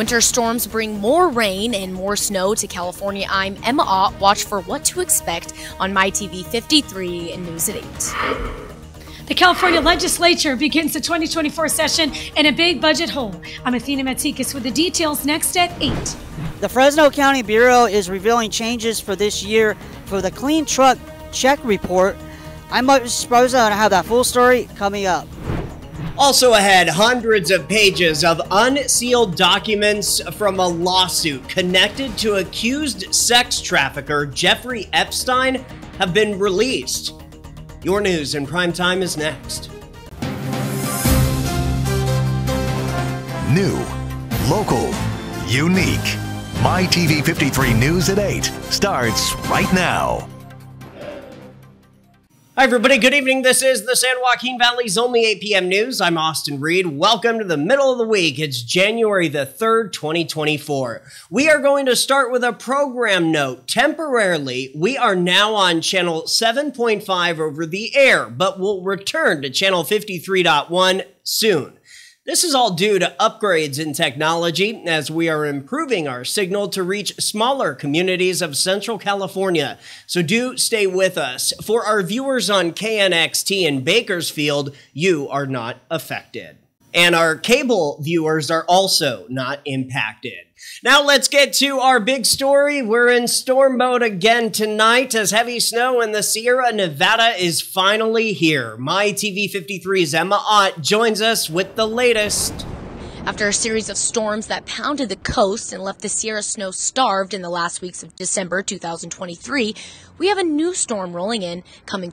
Winter storms bring more rain and more snow to California. I'm Emma Ott. Watch for what to expect on MyTV 53 and News at 8. The California legislature begins the 2024 session in a big budget hole. I'm Athena Matsikas with the details next at 8. The Fresno County Bureau is revealing changes for this year for the Clean Truck Check Report. I'm Mike Sproza and I have that full story coming up. Also ahead, hundreds of pages of unsealed documents from a lawsuit connected to accused sex trafficker Jeffrey Epstein have been released. Your news in prime time is next. New, local, unique. MyTV 53 News at 8 starts right now. Hi everybody, good evening. This is the San Joaquin Valley's only 8 p.m. news. I'm Austin Reed. Welcome to the middle of the week. It's January the 3rd, 2024. We are going to start with a program note. Temporarily, we are now on channel 7.5 over the air, but we'll return to channel 53.1 soon. This is all due to upgrades in technology as we are improving our signal to reach smaller communities of Central California. So do stay with us. For our viewers on KNXT in Bakersfield, you are not affected. And our cable viewers are also not impacted. Now let's get to our big story. We're in storm mode again tonight as heavy snow in the Sierra Nevada is finally here. MyTV 53's Emma Ott joins us with the latest. After a series of storms that pounded the coast and left the Sierra snow starved in the last weeks of December 2023, we have a new storm rolling in coming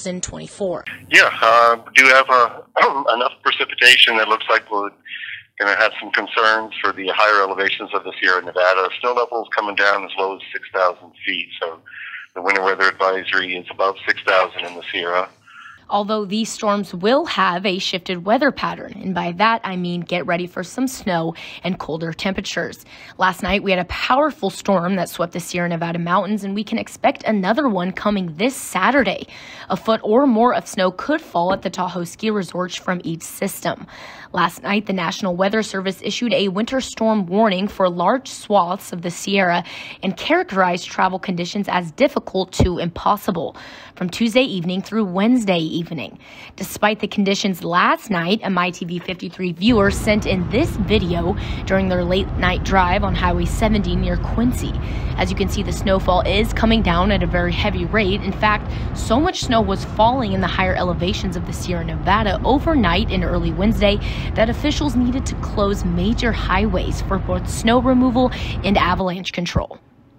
2024. Yeah, we do have enough precipitation that looks like we're going to have some concerns for the higher elevations of the Sierra Nevada. Snow levels coming down as low as 6,000 feet, so the winter weather advisory is above 6,000 in the Sierra. Although these storms will have a shifted weather pattern, and by that I mean get ready for some snow and colder temperatures. Last night we had a powerful storm that swept the Sierra Nevada mountains, and we can expect another one coming this Saturday. A foot or more of snow could fall at the Tahoe ski resorts from each system. Last night, the National Weather Service issued a winter storm warning for large swaths of the Sierra and characterized travel conditions as difficult to impossible from Tuesday evening through Wednesday evening. Despite the conditions last night, a MyTV 53 viewer sent in this video during their late night drive on Highway 70 near Quincy. As you can see, the snowfall is coming down at a very heavy rate. In fact, so much snow was falling in the higher elevations of the Sierra Nevada overnight and early Wednesday that officials needed to close major highways for both snow removal and avalanche control.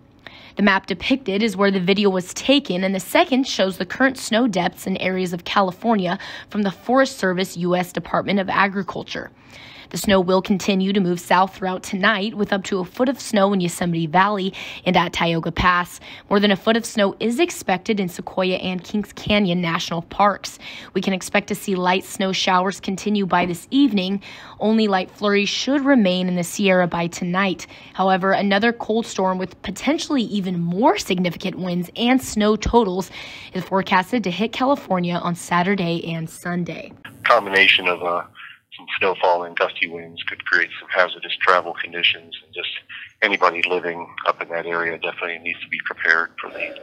The map depicted is where the video was taken, and the second shows the current snow depths in areas of California from the Forest Service U.S. Department of Agriculture. The snow will continue to move south throughout tonight with up to a foot of snow in Yosemite Valley and at Tioga Pass. More than a foot of snow is expected in Sequoia and Kings Canyon National Parks. We can expect to see light snow showers continue by this evening. Only light flurries should remain in the Sierra by tonight. However, another cold storm with potentially even more significant winds and snow totals is forecasted to hit California on Saturday and Sunday. Combination of some snowfall and gusty winds could create some hazardous travel conditions, and just anybody living up in that area definitely needs to be prepared for these.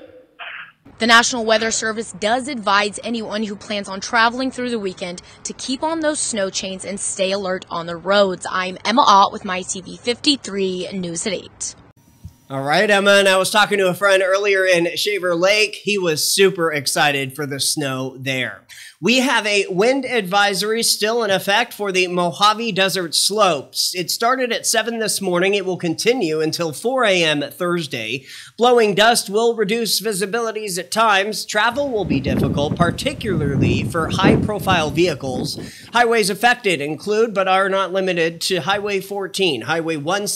The National Weather Service does advise anyone who plans on traveling through the weekend to keep on those snow chains and stay alert on the roads. I'm Emma Ott with MyTV 53 News at 8. All right, Emma, and I was talking to a friend earlier in Shaver Lake. He was super excited for the snow there. We have a wind advisory still in effect for the Mojave Desert Slopes. It started at 7 this morning. It will continue until 4 a.m. Thursday. Blowing dust will reduce visibilities at times. Travel will be difficult, particularly for high-profile vehicles. Highways affected include, but are not limited to, Highway 14, Highway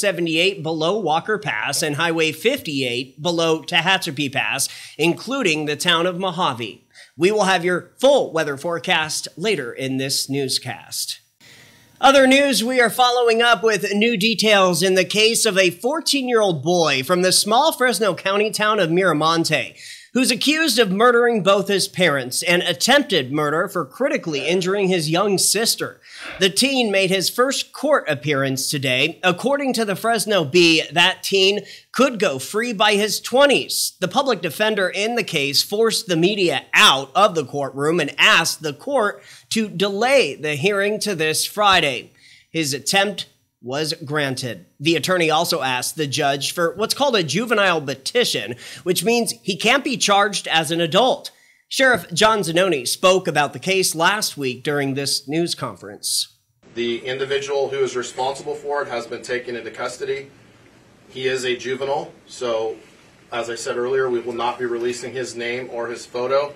178 below Walker Pass, and Highway 58 below Tehachapi Pass, including the town of Mojave. We will have your full weather forecast later in this newscast. Other news, we are following up with new details in the case of a 14-year-old boy from the small Fresno County town of Miramonte who's accused of murdering both his parents and attempted murder for critically injuring his young sister. The teen made his first court appearance today. According to the Fresno Bee, that teen could go free by his 20s. The public defender in the case forced the media out of the courtroom and asked the court to delay the hearing to this Friday. His attempt was granted. The attorney also asked the judge for what's called a juvenile petition, which means he can't be charged as an adult. Sheriff John Zanoni spoke about the case last week during this news conference. The individual who is responsible for it has been taken into custody. He is a juvenile, so as I said earlier, we will not be releasing his name or his photo.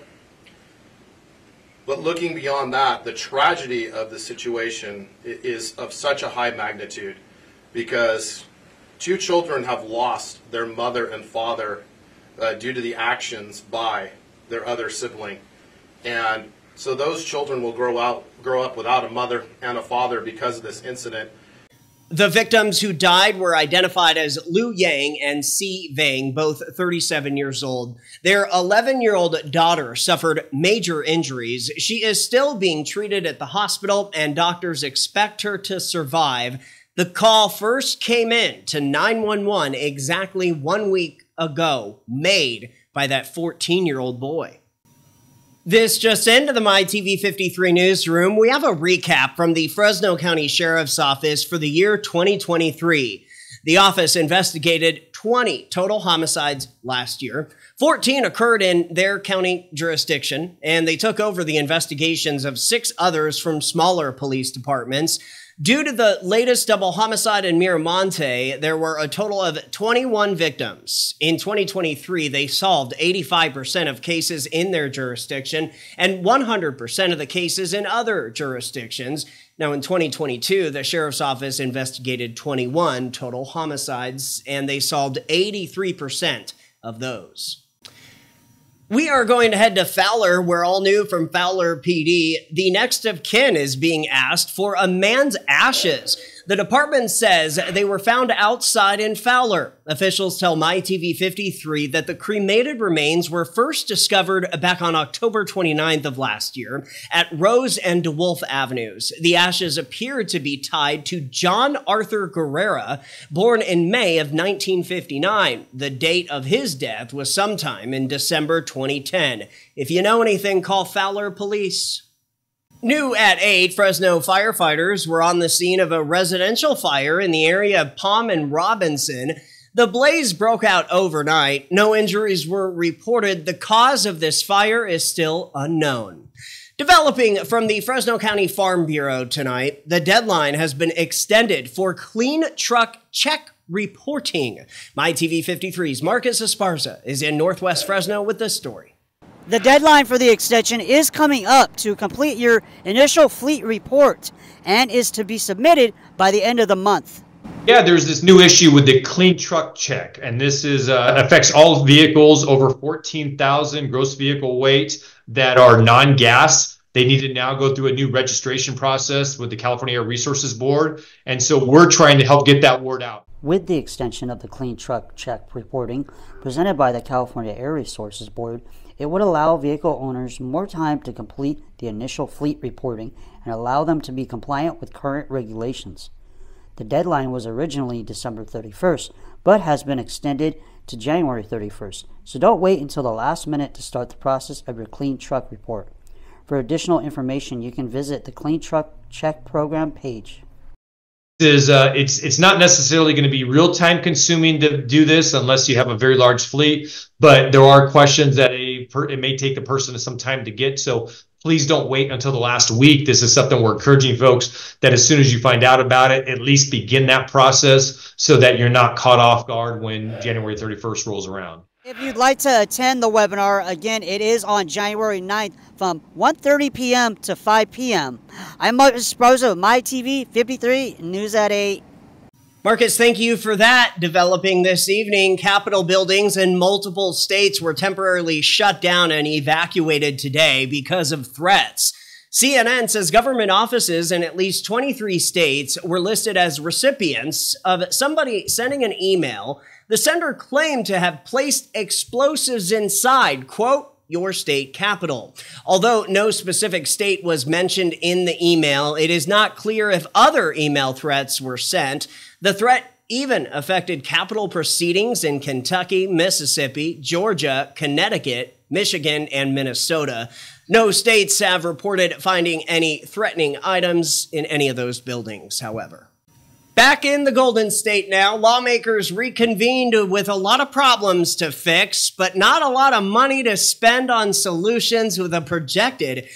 But looking beyond that, the tragedy of the situation is of such a high magnitude because 2 children have lost their mother and father due to the actions by their other sibling. And so those children will grow up without a mother and a father because of this incident. The victims who died were identified as Liu Yang and Si Vang, both 37 years old. Their 11-year-old daughter suffered major injuries. She is still being treated at the hospital, and doctors expect her to survive. The call first came in to 911 exactly 1 week ago, made by that 14-year-old boy. This just into the MyTV53 newsroom. We have a recap from the Fresno County Sheriff's Office for the year 2023. The office investigated 20 total homicides last year. 14 occurred in their county jurisdiction, and they took over the investigations of 6 others from smaller police departments. Due to the latest double homicide in Miramonte, there were a total of 21 victims. In 2023, they solved 85% of cases in their jurisdiction and 100% of the cases in other jurisdictions. Now, in 2022, the Sheriff's Office investigated 21 total homicides, and they solved 83% of those. We are going to head to Fowler, where all new from Fowler PD, the next of kin is being asked for a man's ashes. The department says they were found outside in Fowler. Officials tell MyTV53 that the cremated remains were first discovered back on October 29th of last year at Rose and DeWolf Avenues. The ashes appear to be tied to John Arthur Guerrera, born in May of 1959. The date of his death was sometime in December 2010. If you know anything, call Fowler Police. New at 8, Fresno firefighters were on the scene of a residential fire in the area of Palm and Robinson. The blaze broke out overnight. No injuries were reported. The cause of this fire is still unknown. Developing from the Fresno County Farm Bureau tonight, the deadline has been extended for clean truck check reporting. MyTV53's Marcus Esparza is in Northwest Fresno with this story. The deadline for the extension is coming up to complete your initial fleet report and is to be submitted by the end of the month. Yeah, there's this new issue with the clean truck check, and this is affects all vehicles over 14,000 gross vehicle weight that are non-gas. They need to now go through a new registration process with the California Air Resources Board, and so we're trying to help get that word out. With the extension of the clean truck check reporting presented by the California Air Resources Board, it would allow vehicle owners more time to complete the initial fleet reporting and allow them to be compliant with current regulations. The deadline was originally December 31st, but has been extended to January 31st, so don't wait until the last minute to start the process of your clean truck report. For additional information, you can visit the Clean Truck Check Program page. It's not necessarily going to be real time consuming to do this unless you have a very large fleet, but there are questions that it may take the person some time to get. So please don't wait until the last week. This is something we're encouraging folks that as soon as you find out about it, at least begin that process so that you're not caught off guard when January 31st rolls around. If you'd like to attend the webinar, again, it is on January 9th from 1:30 p.m. to 5 p.m. I'm Marcus Esparza with MyTV53 News at 8. Marcus, thank you for that. Developing this evening, Capitol buildings in multiple states were temporarily shut down and evacuated today because of threats. CNN says government offices in at least 23 states were listed as recipients of somebody sending an email. The sender claimed to have placed explosives inside, quote, your state capital. Although no specific state was mentioned in the email, it is not clear if other email threats were sent. The threat even affected Capitol proceedings in Kentucky, Mississippi, Georgia, Connecticut, Michigan, and Minnesota. No states have reported finding any threatening items in any of those buildings, however. Back in the Golden State now, lawmakers reconvened with a lot of problems to fix, but not a lot of money to spend on solutions with a projected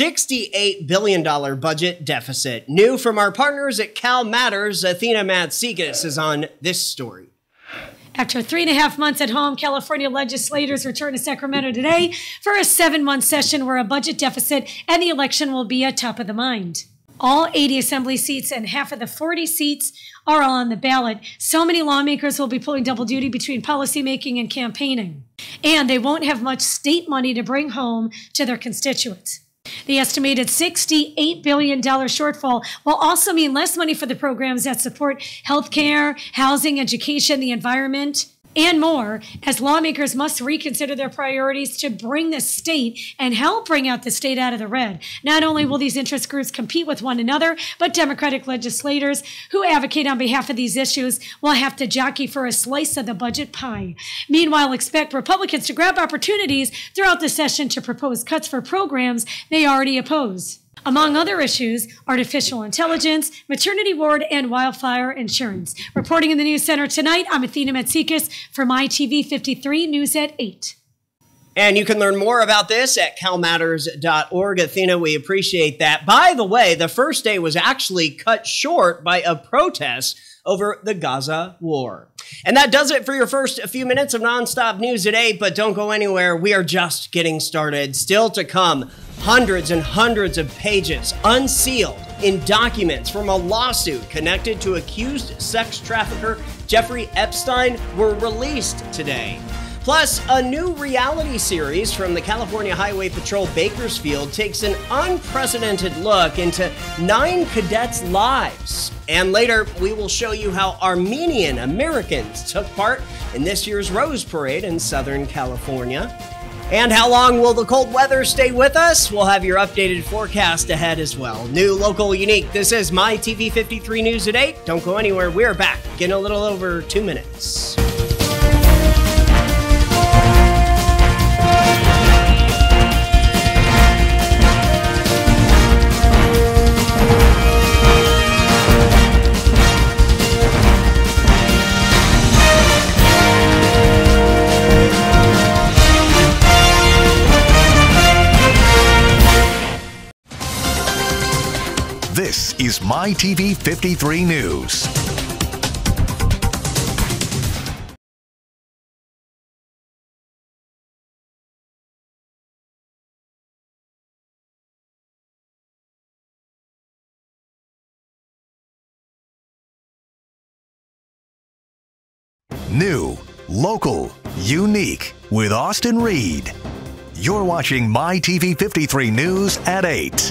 $68 billion budget deficit. New from our partners at Cal Matters, Athena Matsoukas is on this story. After 3.5 months at home, California legislators return to Sacramento today for a 7-month session where a budget deficit and the election will be at top of the mind. All 80 assembly seats and half of the 40 seats are on the ballot. So many lawmakers will be pulling double duty between policymaking and campaigning. And they won't have much state money to bring home to their constituents. The estimated $68 billion shortfall will also mean less money for the programs that support health care, housing, education, the environment, and more, as lawmakers must reconsider their priorities to bring the state and help bring out the state out of the red. Not only will these interest groups compete with one another, but Democratic legislators who advocate on behalf of these issues will have to jockey for a slice of the budget pie. Meanwhile, expect Republicans to grab opportunities throughout the session to propose cuts for programs they already oppose. Among other issues, artificial intelligence, maternity ward, and wildfire insurance. Reporting in the News Center tonight, I'm Athena Matsoukas for MyTV 53 News at 8. And you can learn more about this at calmatters.org. Athena, we appreciate that. By the way, the first day was actually cut short by a protest over the Gaza war. And that does it for your first few minutes of nonstop news at 8, but don't go anywhere. We are just getting started. Still to come, hundreds and hundreds of pages unsealed in documents from a lawsuit connected to accused sex trafficker Jeffrey Epstein were released today. Plus, a new reality series from the California Highway Patrol Bakersfield takes an unprecedented look into 9 cadets' lives. And later, we will show you how Armenian Americans took part in this year's Rose Parade in Southern California. And how long will the cold weather stay with us? We'll have your updated forecast ahead as well. New, local, unique. This is MyTV 53 News at 8. Don't go anywhere. We're back in a little over 2 minutes. This is MyTV 53 News. New, local, unique with Austin Reed. You're watching MyTV 53 News at 8.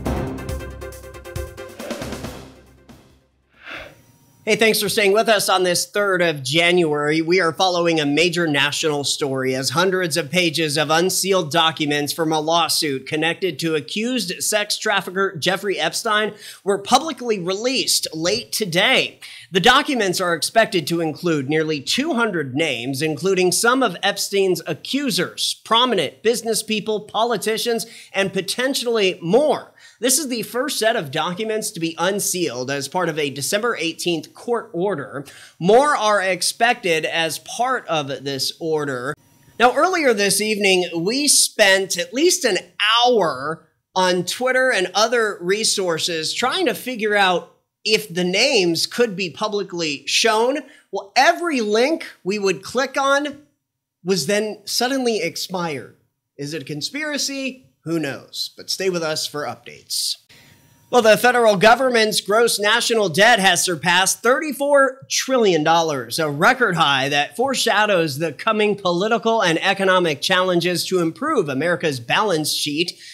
Hey, thanks for staying with us on this 3rd of January. We are following a major national story as hundreds of pages of unsealed documents from a lawsuit connected to accused sex trafficker Jeffrey Epstein were publicly released late today. The documents are expected to include nearly 200 names, including some of Epstein's accusers, prominent business people, politicians, and potentially more. This is the first set of documents to be unsealed as part of a December 18th court order. More are expected as part of this order. Now, earlier this evening, we spent at least an hour on Twitter and other resources trying to figure out if the names could be publicly shown. Well, every link we would click on was then suddenly expired. Is it a conspiracy? Who knows? But stay with us for updates. Well, the federal government's gross national debt has surpassed $34 trillion, a record high that foreshadows the coming political and economic challenges to improve America's balance sheet.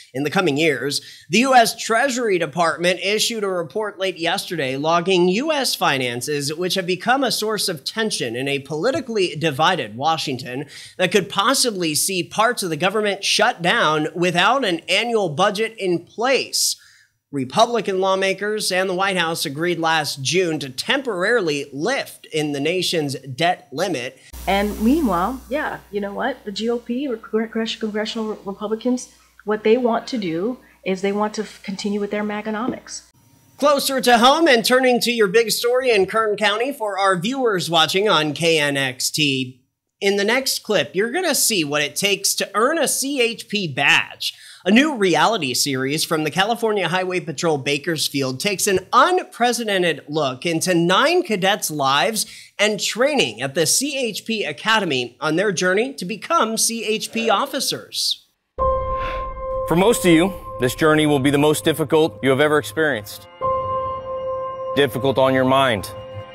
in the coming years. The U.S. Treasury Department issued a report late yesterday logging U.S. finances, which have become a source of tension in a politically divided Washington that could possibly see parts of the government shut down without an annual budget in place. Republican lawmakers and the White House agreed last June to temporarily lift in the nation's debt limit. And meanwhile, yeah, you know what? The GOP, or congressional Republicans, what they want to do is they want to continue with their Maganomics. Closer to home and turning to your big story in Kern County for our viewers watching on KNXT. In the next clip, you're going to see what it takes to earn a CHP badge. A new reality series from the California Highway Patrol Bakersfield takes an unprecedented look into 9 cadets' lives and training at the CHP Academy on their journey to become CHP officers. For most of you, this journey will be the most difficult you have ever experienced. Difficult on your mind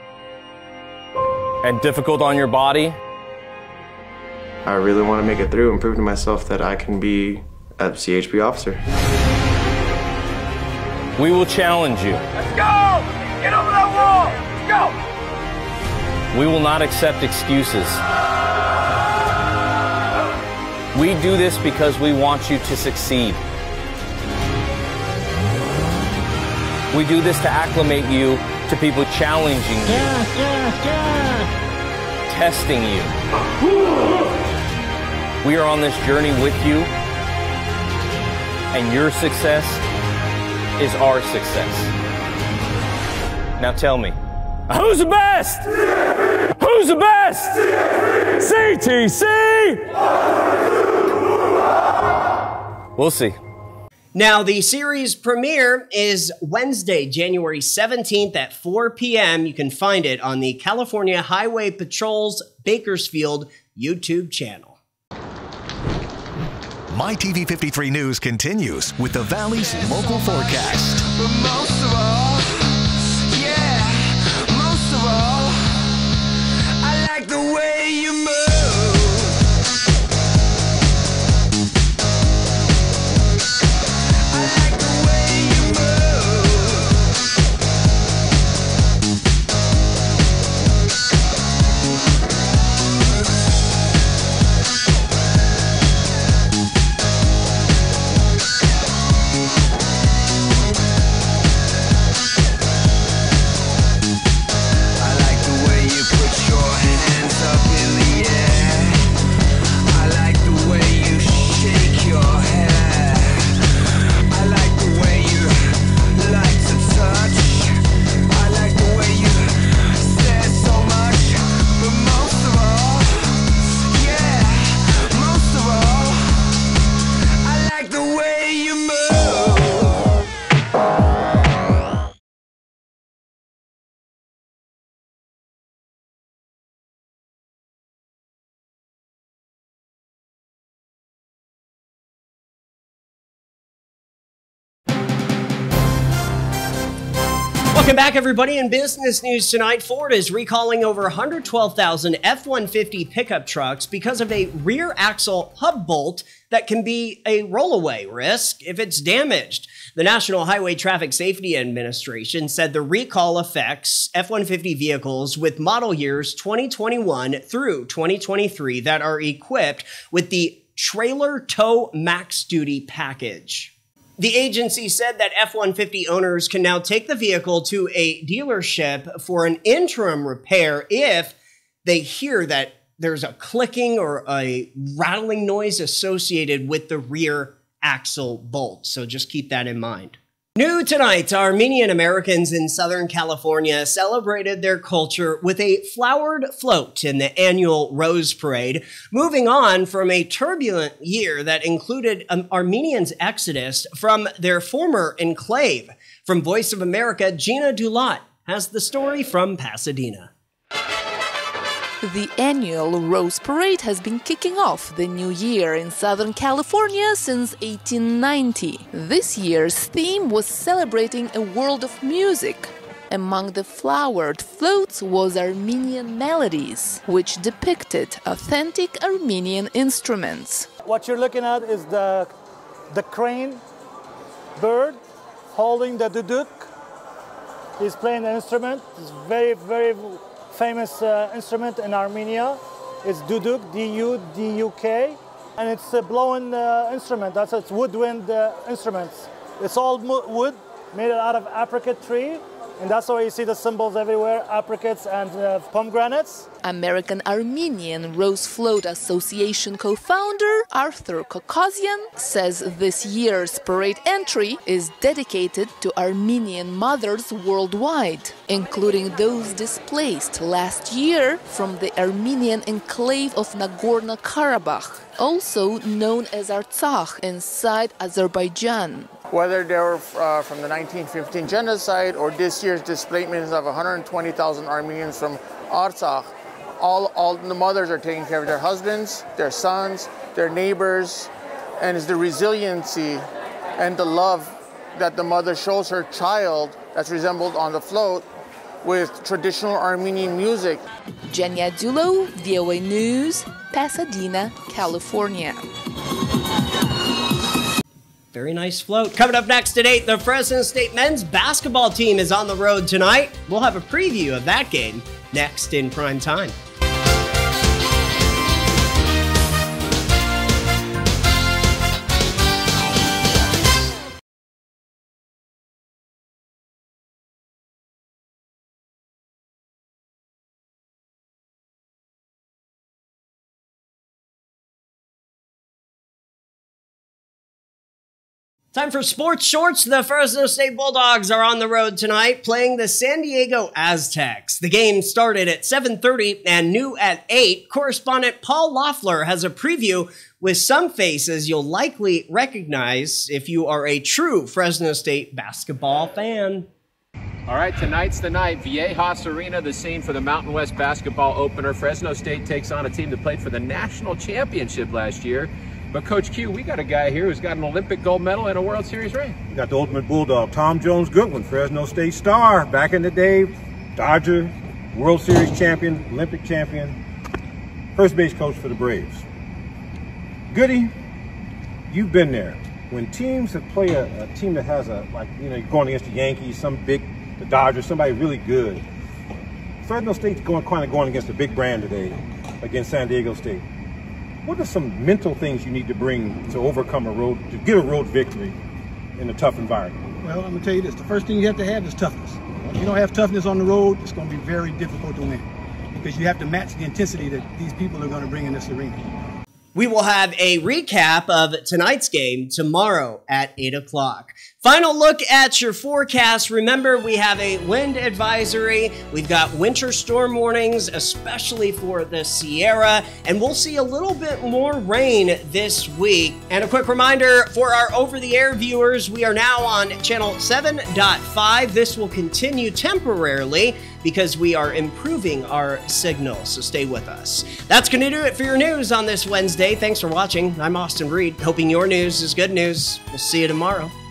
and difficult on your body. I really want to make it through and prove to myself that I can be a CHP officer. We will challenge you. Let's go! Get over that wall! Let's go! We will not accept excuses. We do this because we want you to succeed. We do this to acclimate you to people challenging you. Testing you. We are on this journey with you, and your success is our success. Now tell me, who's the best? Who's the best? CTC! We'll see. Now, the series premiere is Wednesday, January 17th at 4 p.m. You can find it on the California Highway Patrol's Bakersfield YouTube channel. My TV 53 News continues with the Valley's local forecast. But most of all, yeah, most of all, I like the way you move. I like the way you Welcome back, everybody. In business news tonight, Ford is recalling over 112,000 F-150 pickup trucks because of a rear axle hub bolt that can be a rollaway risk if it's damaged. The National Highway Traffic Safety Administration said the recall affects F-150 vehicles with model years 2021 through 2023 that are equipped with the Trailer Tow Max Duty package. The agency said that F-150 owners can now take the vehicle to a dealership for an interim repair if they hear that there's a clicking or a rattling noise associated with the rear axle bolt. So just keep that in mind. New tonight, Armenian Americans in Southern California celebrated their culture with a flowered float in the annual Rose Parade, moving on from a turbulent year that included Armenians' exodus from their former enclave. From Voice of America, Gina Dulot has the story from Pasadena. The annual Rose Parade has been kicking off the new year in Southern California since 1890. This year's theme was celebrating a world of music. Among the flowered floats was Armenian melodies, which depicted authentic Armenian instruments. What you're looking at is the the crane bird holding the duduk. He's playing the instrument. It's a very, very famous instrument in Armenia. It's duduk, D-U-D-U-K. And it's a blowing instrument. It's woodwind instruments. It's all wood made out of apricot tree. And that's why you see the symbols everywhere, apricots and pomegranates. American Armenian Rose Float Association co-founder Arthur Kokosian says this year's parade entry is dedicated to Armenian mothers worldwide, including those displaced last year from the Armenian enclave of Nagorno-Karabakh, also known as Artsakh inside Azerbaijan. Whether they were from the 1915 genocide or this year's displacement of 120,000 Armenians from Artsakh, all the mothers are taking care of their husbands, their sons, their neighbors, and it's the resiliency and the love that the mother shows her child that's resembled on the float with traditional Armenian music. Jenya Dulo, VOA News, Pasadena, California. Very nice float. Coming up next at 8, the Fresno State men's basketball team is on the road tonight. We'll have a preview of that game next in prime time. Time for Sports Shorts. The Fresno State Bulldogs are on the road tonight playing the San Diego Aztecs. The game started at 7:30 and new at 8. Correspondent Paul Loeffler has a preview with some faces you'll likely recognize if you are a true Fresno State basketball fan. All right, tonight's the night. Viejas Arena, the scene for the Mountain West basketball opener. Fresno State takes on a team that played for the national championship last year. But Coach Q, we got a guy here who's got an Olympic gold medal and a World Series ring. You got the ultimate bulldog, Tom Jones Goodwin, Fresno State star. Back in the day, Dodger, World Series champion, Olympic champion, first base coach for the Braves. Goody, you've been there. When teams that play a team that has you're going against the Yankees, the Dodgers, somebody really good. Fresno State's going against a big brand today against San Diego State. What are some mental things you need to bring to overcome to get a road victory in a tough environment? Well, I'm going to tell you this. The first thing you have to have is toughness. If you don't have toughness on the road, it's going to be very difficult to win because you have to match the intensity that these people are going to bring in this arena. We will have a recap of tonight's game tomorrow at 8 o'clock. Final look at your forecast. Remember, we have a wind advisory. We've got winter storm warnings, especially for the Sierra, and we'll see a little bit more rain this week. And a quick reminder for our over-the-air viewers, we are now on channel 7.5. This will continue temporarily because we are improving our signal, so stay with us. That's going to do it for your news on this Wednesday. Thanks for watching. I'm Austin Reed, hoping your news is good news. We'll see you tomorrow.